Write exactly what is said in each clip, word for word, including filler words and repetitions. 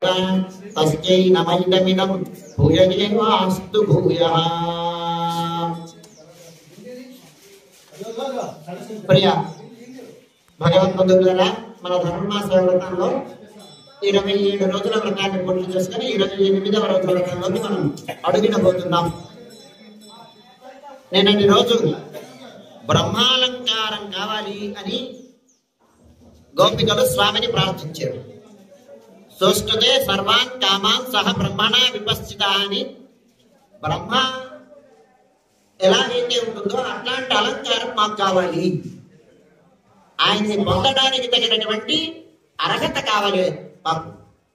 तस्यै नमैदमिदं भूयदेवास्तु भूयः। ప్రియ భగవద్బంధువులారా, మన ధనుర్మాస వ్రతంలో ఇరవై ఏడు రోజుల వ్రతాన్ని పూర్తి చేసుకుని ఇరవై ఎనిమిదవ రోజుల వ్రతంలోకి మనం అడుగునబోతున్నాం. నిన్నటి రోజు బ్రహ్మాలంకారం కావాలి అని గోపికలు స్వామిని ప్రార్థించారు. సోష్టుతే సర్వాన్ కామాన్ సహ బ్రహ్మణ విపశ్చిత అని బ్రహ్మ ఎలాగైతే ఉంటుందో అట్లాంటి అలంకారం మాకు కావాలి, ఆయన్ని పొందడానికి తగినటువంటి అర్హత కావాలి మాకు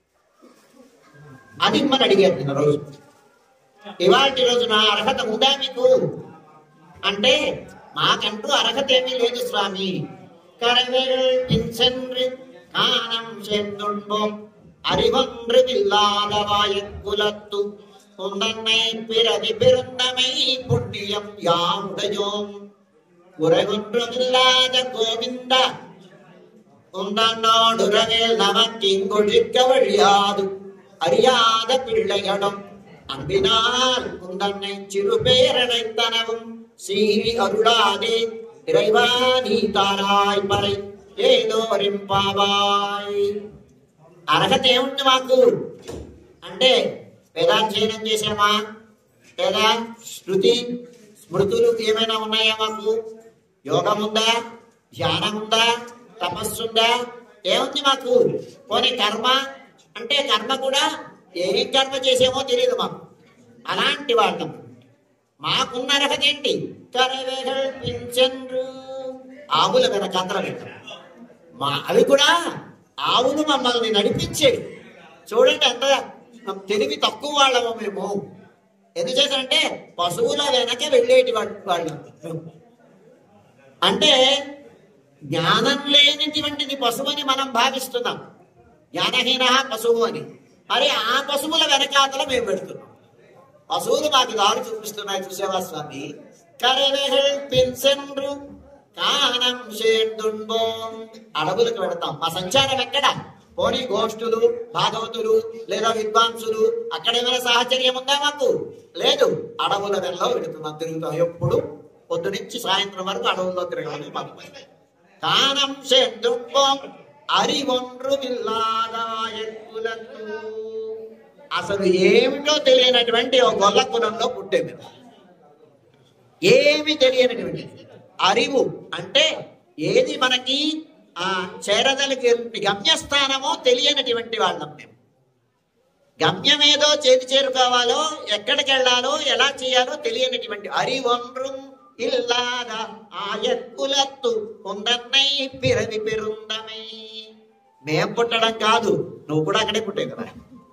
అది మనం అడిగారు నిన్న రోజు. ఇవాటి రోజున అర్హత ఉందా మీకు అంటే, మాకంటూ అర్హత ఏమీ లేదు స్వామి. కరవేల్ పిన్సెన్రి కానం సెందుంబోం அறிவொன்று இல்லாதவாயக்குலத்து உந்தன்னை பிறவி பெருந்தமை புண்ணியம் யாவுடையோம் உறவொன்றுமில்லாத கோவிந்த உந்தன்னோடுறவேல் நமக்கிங்கொழிக்க வழியாது அறியாத பிள்ளைகளும் அன்பினால் உந்தன்னை சிறு பேரடைத்தனவும் சீரி அருளாதே இறைவா நீ தாராய் பறை ఏదోరింపావాయ్. అర్హత ఏముంది మాకు అంటే, వేదాధ్యయనం చేసామా లేదా శృతి స్మృతులు ఏమైనా ఉన్నాయా మాకు? యోగం ఉందా, ధ్యానం ఉందా, తపస్సు ఉందా? ఏముంది మాకు? పోనీ కర్మ అంటే కర్మ కూడా ఏం కర్మ చేసామో తెలియదు మాకు. అలాంటి వాళ్ళం మాకున్న అర్హత ఏంటి? కరవేల్పించండ్రు ఆవుల వెనక అందరం మా అవి కూడా ఆవులు మమ్మల్ని నడిపించేవి. చూడండి ఎంత తెలివి తక్కువ వాళ్ళము మేము. ఎందుచేతంటే పశువుల వెనక వెళ్ళేటి వాళ్ళు. అంటే జ్ఞానం లేనిటువంటిది పశువు అని మనం భావిస్తున్నాం, జ్ఞానహీన పశువు అని. మరి ఆ పశువుల వెనకాతల మేము పెడుతున్నాం. పశువులు మాకు దారి చూపిస్తున్నాయి. చూసేవా స్వామి? కరవేల్ పిన్సెండ్రు కానం షేర్దుంబోం. అడవులకు వెళతాం. మా సంచారం ఎక్కడ? పోనీ గోష్ఠులు, భాగవతులు లేదా విద్వాంసులు అక్కడ ఏమైనా సాహచర్యం ఉందా మాకు? లేదు. అడవుల వెళ్ళలో వెళుతున్నాం, తిరుగుతాం. ఎప్పుడు పొద్దు నుంచి సాయంత్రం వరకు అడవుల్లో తిరగాలి మాకు. కానం షేర్దుంబోం అరివొండ్రు విల్లాదాయకులకు. అసలు ఏమిటో తెలియనటువంటి ఒక గొల్ల కులంలో పుట్టే మేము. ఏమి తెలియనటువంటి అరివు అంటే ఏది మనకి ఆ చేరదలికి గమ్యస్థానమో తెలియనటువంటి వాళ్ళం మేము. గమ్యం ఏదో చేతి చేరుకోవాలో, ఎక్కడికి వెళ్ళాలో, ఎలా చేయాలో తెలియనటువంటి అరివొండ్రు ఇల్లాద ఆయక్కులత్తు ఉందన్నై పిరవి పెరుందమై. మేం పుట్టడం కాదు, నువ్వు కూడా అక్కడే పుట్టే కదా.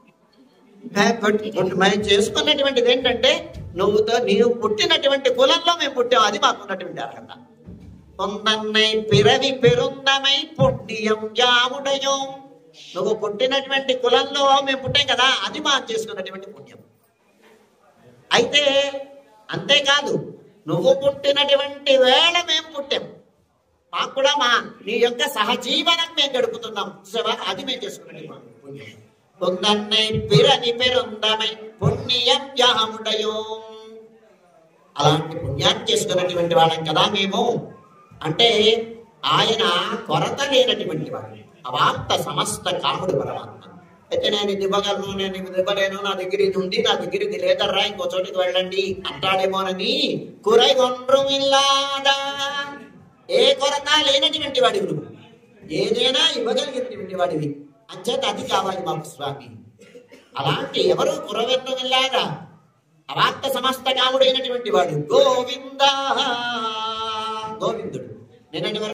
మేము చేసుకున్నటువంటిది ఏంటంటే, నువ్వుతో నీవు పుట్టినటువంటి కులంలో మేము పుట్టాం. అది మాకున్నటువంటి అర్హత. పొందన్నై పిరవి పెరుందమై పుణ్యం యాముడయో. నువ్వు పుట్టినటువంటి కులంలో మేము పుట్టాం కదా, అది మాకు చేసుకున్నటువంటి పుణ్యం. అయితే అంతేకాదు, నువ్వు పుట్టినటువంటి వేళ మేము పుట్టాం. మాకు కూడా మా నీ యొక్క సహజీవనం మేము గడుపుతున్నాం. అది మేము చేసుకున్నటువంటి పుణ్యం. పొందన్నై పిరవి పెరుందమై పుణ్యం యాముడయో. అలాంటి పుణ్యాన్ని చేసుకున్నటువంటి వాళ్ళం కదా మేము. అంటే ఆయన కొరత లేనటువంటి వాడు, అవాప్త సమస్త కాముడు పరమాత్మ. అయితే నేను ఇది ఇవ్వగలను, నేను ఇది ఇవ్వలేను, నా దగ్గర ఇది ఉంది, నా దగ్గర ఇది లేదర్రా, ఇంకో చోటికి వెళ్ళండి అంటాడేమోనని కురై ఒండ్రు ఇల్లాదా. ఏ కొరత లేనటువంటి వాడివి నువ్వు, ఏదైనా ఇవ్వగలిగినటువంటి వాడివి. అంచేత అది కావాలి మాకు స్వామి. అలాంటి ఎవరు కురవెన్ను ఇల్లాదా అవాప్త సమస్త కాముడైనటువంటి వాడు గోవింద. గోవిందుడు నిన్నటి